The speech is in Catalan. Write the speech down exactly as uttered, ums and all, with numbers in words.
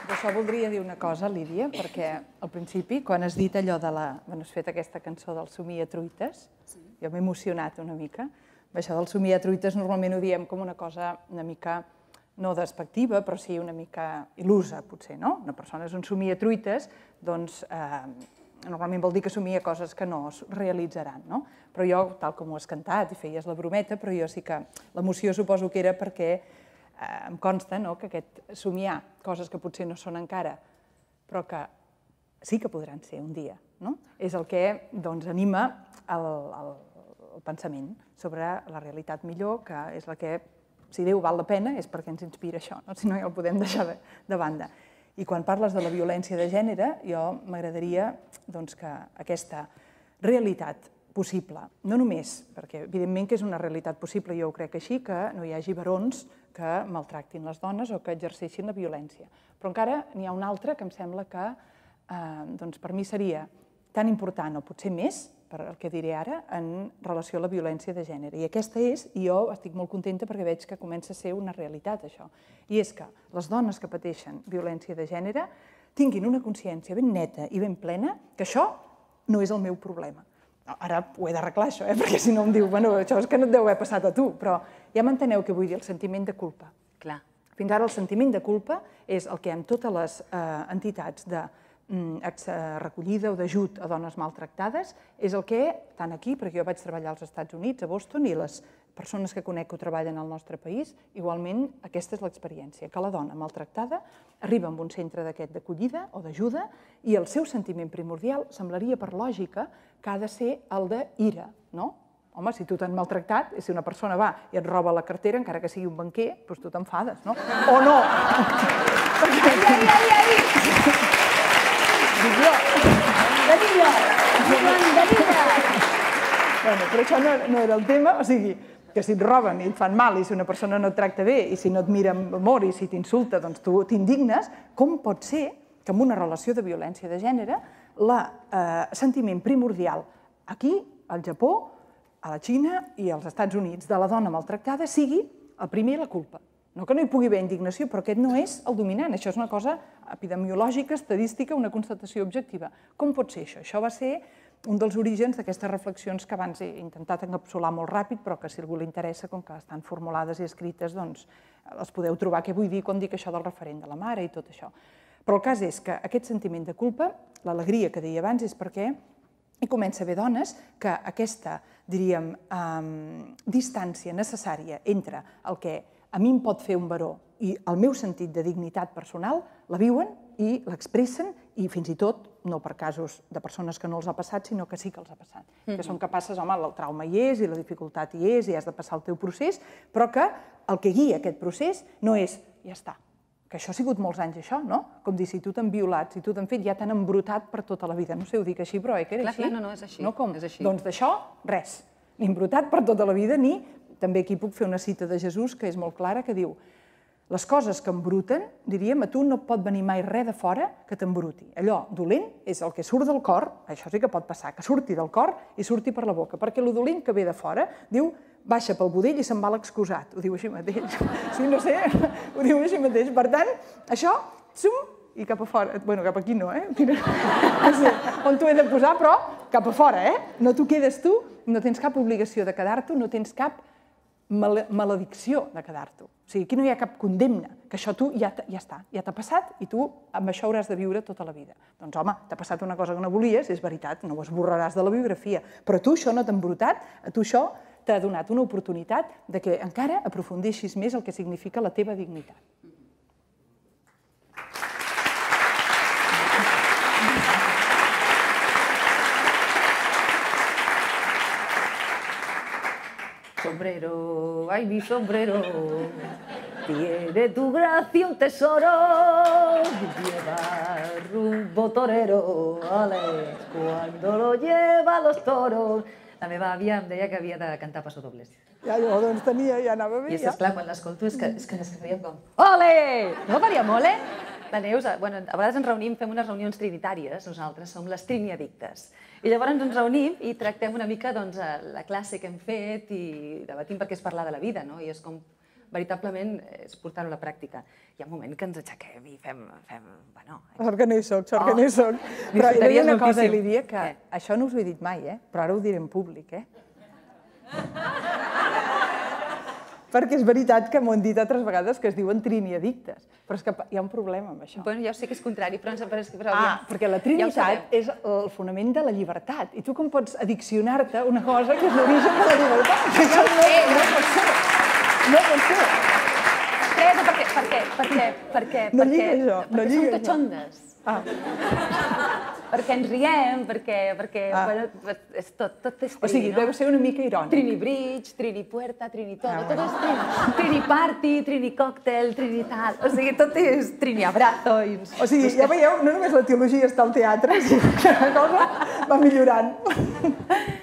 D'això voldria dir una cosa, Lídia, perquè al principi, quan has dit allò de la... Bueno, has fet aquesta cançó del somia truites, jo m'he emocionat una mica. Això del somia truites normalment ho diem com una cosa una mica, no despectiva, però sí una mica il·lusa, potser, no? Una persona és un somia truites, doncs normalment vol dir que somia coses que no es realitzaran, no? Però jo, tal com ho has cantat i feies la brometa, però jo sí que l'emoció suposo que era perquè em consta que aquest somiar coses que potser no són encara, però que sí que podran ser un dia, és el que anima el pensament sobre la realitat millor, que és la que, si Déu val la pena, és perquè ens inspira això, si no ja el podem deixar de banda. I quan parles de la violència de gènere, jo m'agradaria que aquesta realitat possible, no només, perquè evidentment que és una realitat possible, jo ho crec així, que no hi hagi barons que maltractin les dones o que exerceixin la violència. Però encara n'hi ha una altra que em sembla que per mi seria tan important, o potser més, per el que diré ara, en relació a la violència de gènere. I aquesta és, i jo estic molt contenta perquè veig que comença a ser una realitat, això, i és que les dones que pateixen violència de gènere tinguin una consciència ben neta i ben plena que això no és el meu problema. Ara ho he d'arreglar, això, perquè si no em diu, bueno, això és que no et deu haver passat a tu, però ja m'enteneu què vull dir, el sentiment de culpa. Clar. Fins ara el sentiment de culpa és el que en totes les entitats de recollida o d'ajut a dones maltractades és el que, tant aquí, perquè jo vaig treballar als Estats Units, a Boston, i les persones que conec que ho treballen al nostre país, igualment aquesta és l'experiència, que la dona maltractada arriba a un centre d'aquest d'acollida o d'ajuda i el seu sentiment primordial semblaria per lògica que ha de ser el d'ira, no? Home, si tu t'han maltractat, i si una persona va i et roba la cartera, encara que sigui un banquer, doncs tu t'enfades, no? O no! Ai, ai, ai, ai! Dic jo! De vida! De vida! Bueno, però això no era el tema, o sigui, que si et roben i et fan mal i si una persona no et tracta bé i si no et mira amb amor i si t'insulta, doncs tu t'indignes, com pot ser que en una relació de violència de gènere el sentiment primordial aquí, al Japó, a la Xina i als Estats Units de la dona maltractada sigui el primer la culpa? No que no hi pugui haver indignació, però aquest no és el dominant. Això és una cosa epidemiològica, estadística, una constatació objectiva. Com pot ser això? Això va ser un dels orígens d'aquestes reflexions que abans he intentat encapsular molt ràpid, però que si a algú li interessa, com que estan formulades i escrites, doncs les podeu trobar. Què vull dir quan dic això del referent de la mare i tot això? Però el cas és que aquest sentiment de culpa, l'alegria que deia abans, és perquè hi comença a haver dones que aquesta, diríem, distància necessària entre el que a mi em pot fer un baró i el meu sentit de dignitat personal la viuen i l'expressen i fins i tot, no per casos de persones que no els ha passat, sinó que sí que els ha passat. Que són capaces, home, el trauma hi és i la dificultat hi és i has de passar el teu procés, però que el que guia aquest procés no és, ja està, que això ha sigut molts anys això, no? Com dir, si tu t'han violat, si tu t'han fet, ja t'han embrutat per tota la vida. No sé, ho dic així, però eh, que era així. Clar, no, no, és així. No com? Doncs d'això, res. Ni embrutat per tota la vida, ni... També aquí puc fer una cita de Jesús que és molt clara, que diu les coses que embruten, diríem, a tu no pot venir mai res de fora que t'embruti. Allò dolent és el que surt del cor, això sí que pot passar, que surti del cor i surti per la boca, perquè el dolent que ve de fora, diu, baixa pel budell i se'n va l'excusat. Ho diu així mateix. Sí, no sé, ho diu així mateix. Per tant, això, zum, i cap a fora. Bueno, cap aquí no, eh? No sé on t'ho he de posar, però cap a fora, eh? No t'ho quedes tu, no tens cap obligació de quedar-t'ho, no tens cap maledicció de quedar-t'ho. O sigui, aquí no hi ha cap condemna, que això tu ja està, ja t'ha passat i tu amb això hauràs de viure tota la vida. Doncs home, t'ha passat una cosa que no volies, és veritat, no ho esborraràs de la biografia, però tu això no t'ha embrutat, a tu això t'ha donat una oportunitat de que encara aprofundeixis més el que significa la teva dignitat. Sombrero, ay mi sombrero, tiene tu gracia un tesoro, lleva rumbo torero, ale, cuando lo lleva a los toros. La meva àvia em deia que havia de cantar passodobles. Ja, jo doncs tenia, ja anava bé. I és clar, quan l'escolto és que ens quedaríem com ole! No faríem ole? La Neus, a vegades ens reunim, fem unes reunions trinitàries, nosaltres som les triniadictes. I llavors ens reunim i tractem una mica la classe que hem fet i debatim perquè és parlar de la vida, no? I és com veritablement és portar-ho a la pràctica. Hi ha un moment que ens aixequem i fem... fem bueno, Sort que no hi soc, sort que no hi soc. Però hi ha una cosa, Lídia, que això no us ho he dit mai, eh? Però ara ho diré en públic, eh? Perquè és veritat que m'ho han dit altres vegades que es diuen triniadictes, però és que hi ha un problema amb això. Bueno, ja ho sé que és contrari, però... Ah, perquè la trinitat és el fonament de la llibertat. I tu com pots addiccionar-te a una cosa que és l'origen de la llibertat? No pot ser. No pot ser. Teresa, per què? Per què? Per què? Per què? No lliga això, no perquè lliga som cachondes. Ah. Perquè ens riem, perquè... perquè Ah. bueno, és tot, tot és trini, O sigui, no? deu ser una mica irònic. Trini bridge, trini puerta, trini todo, Ah, tot bueno. és trini. Trini party, trini còctel, trini tal... O sigui, tot és trini abrazo i... O sigui, ja veieu, no només la teologia està al teatre, sinó que la cosa va millorant.